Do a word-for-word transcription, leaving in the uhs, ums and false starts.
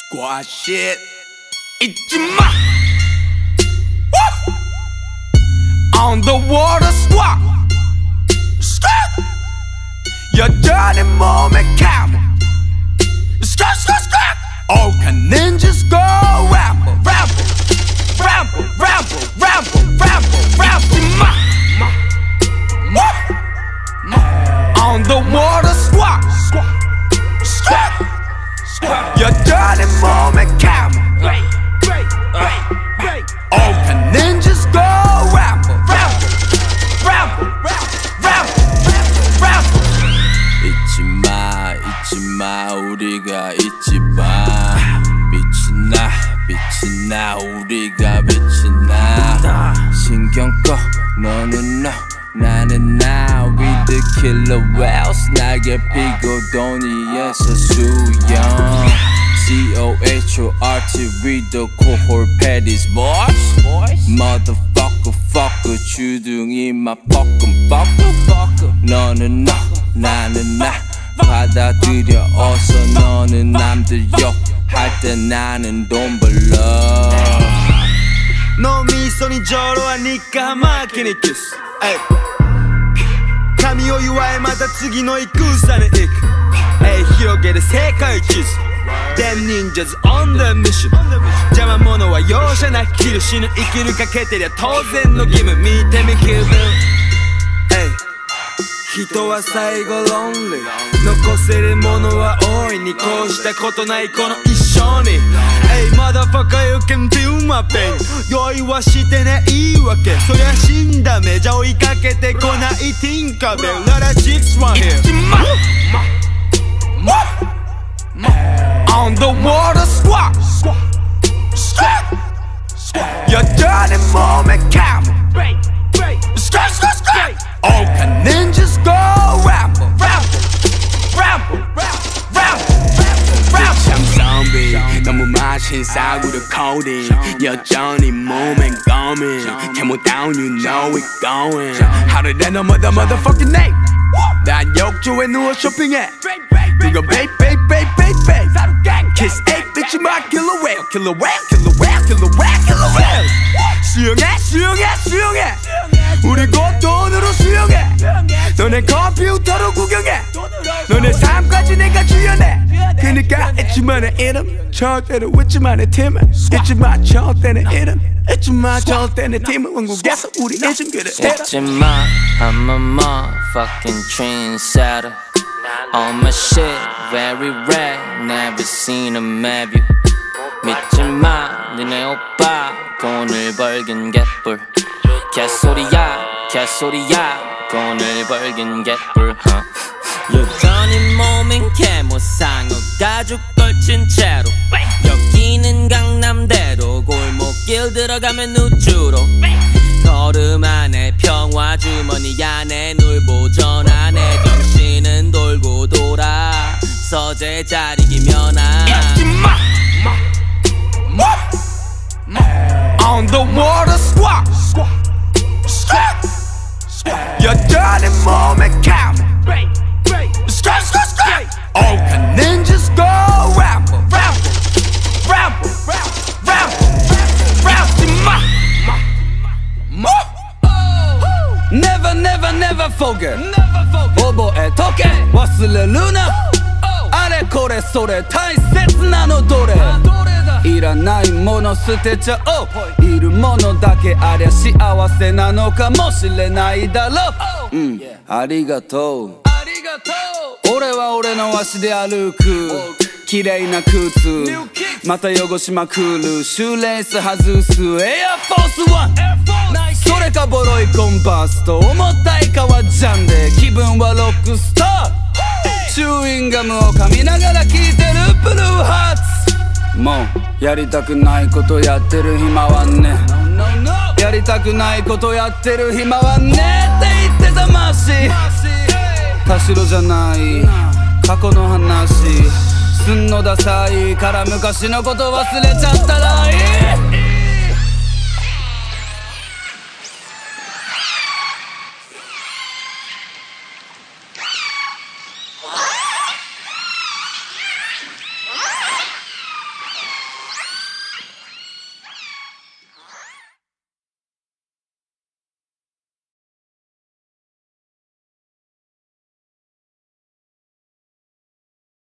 Squad shit. 잊지 마. On the water squad. 여전히 몸에 camel. 오카 ninjas go ramble, ramble, ramble, ramble, ramble, ramble, ramble. 잊지 마. On the water squad. 여전히 몸에 camel. 오카 ninjas go ramble, ramble, ramble, ramble, ramble. 잊지 마, 잊지 마, 우리가 잊지 마. 빛이 나, 빛이 나, 우리가 빛이 나. 신경 꺼, 너는 너, 나는 나. We the killer whales, 날개 피고 돈 위에서 수영. C O H O R T, we the cohort patties, boys. Motherfucker, fucker, 주둥이 막 뻐끔 뻐끔. 너는 너, 나는 나. 받아들여 어서 너는 남들 욕할 때 나는 돈 벌러. 너 미소니 저러하니까 막히니 키스.髪を祝えまた次の戦に行く。広げる世界地図。Them ninjas on the mission。邪魔者は容赦なく切る。死ぬ生きるかけてりゃ当然の義務。見てみ気分。人は最後ロンリー。残せるものは大いにこうしたことないこの一生に。Hey motherfucker you can feel my pain。酔いはしてねいいわけ。そりゃ死んだ目じゃ追いかけてこないティンカベル。ララシックスワン here。 On the water squad. 여전히 몸에 camel. 오카 ninjas go ramble, ramble, ramble, ramble, ramble. 참 zombie, 너무 마신 싸구려 codeine. 여전히 몸엔 coming. Camel down, you know it going. Hotter than a mother motherfucking name. 난 욕조에 누워 쇼핑해. 그거 babe, babe, babe, babe, babe. Kiss eight, bitch, my killer whale, killer whale, killer whale, killer whale, killer whale. 수영해, 수영해, 수영해. 우리 곧 돈으로 수영해. 너네 컴퓨터로 구경해. 너네 삶까지 내가 주연해. 그니까 잊지 마 내 이름. 절대로 잊지 마 내 팀은. 잊지 마 절대 내 이름. 잊지 마 절대 내 팀은. 왕국에서 우리 이름 그래. 잊지 마, I'm a motherfucking trendsetter. All my shit very rare. Never seen a map you. 믿지 마, 니네 오빠 돈을 벌긴 개뿔. 개소리야, 개소리야, 돈을 벌긴 개뿔. huh? 여전히 몸엔 개모상어 가죽 걸친 채로. 여기는 강남대로 골목길 들어가면 우주로. 걸음 안에 평화 주머니 안에 놀보전 안에 정신은 돌고 돌아. 서재 자리기면 아. 잊지 마. On the water squad. 여전히 몸에 camel. 오카 ninjas go ramble, ramble, ramble, ramble, ramble. 잊지 마. Never never never forget。覚えとけ忘れるな。あれこれそれ大切なのどれ。いらないもの捨てちゃおう。いるものだけありゃ幸せなのかもしれないだろう。うんありがとう。俺は俺の足で歩く。綺麗な靴また汚しまくる。シューレース外すエアフォースワン。それかボロいコンパースと重たい革ジャンで気分はロックスター。チューインガムを噛みながら聴いてるブルーハーツ。もうやりたくないことやってる暇はね。やりたくないことやってる暇はねって言ってたマーシー。田代じゃない過去の話すんのダサいから昔のこと忘れちゃったらいい。